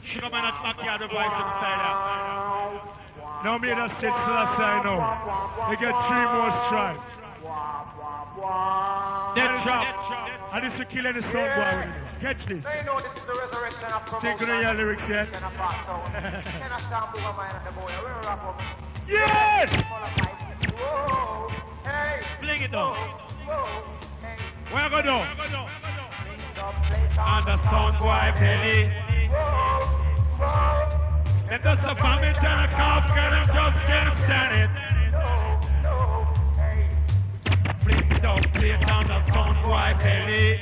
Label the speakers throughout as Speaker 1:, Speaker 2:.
Speaker 1: Sugar man at backyard the voice him style.
Speaker 2: Now me that sit last I know. They get 3 more strikes.
Speaker 1: Dead trap.
Speaker 2: And this will kill any song boy with it. Catch this.
Speaker 3: They know this is the resurrection of promotion.
Speaker 2: Take on your lyrics yet?
Speaker 1: Yes!
Speaker 3: Whoa, hey.
Speaker 1: Fling it down.
Speaker 3: Whoa, hey.
Speaker 1: Where I go down?
Speaker 3: On
Speaker 1: the sound boy belly. Let us a vomit and a cough, girl, I'm just can't stand it. Fling it down, play it on the sound boy belly.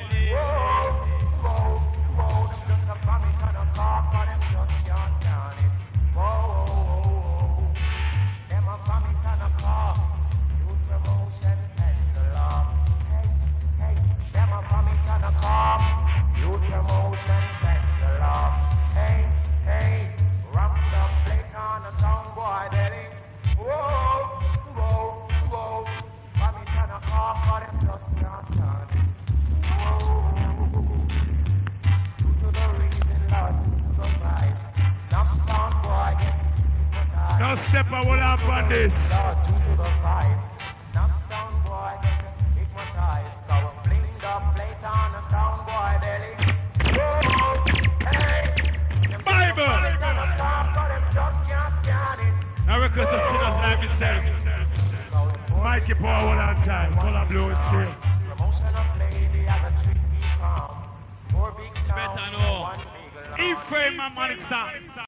Speaker 3: Youth promotion, thanks a lot. Hey, hey, rock the plate on the sound boy belly. Whoa, whoa, whoa. Mommy turn a car, but it just can't turn it. Whoa. To the reason, Lord, to the right. Now sound boy get
Speaker 2: Now step I will up on this.
Speaker 3: Lord, to the vibe. Now sound boy get hypnotized. So fling the plate on the sound boy belly.
Speaker 1: Bible! I request the sinners like myself.
Speaker 2: Mikey Power one on time. Color blue is still.
Speaker 1: Better know. Ephraim and Manisa.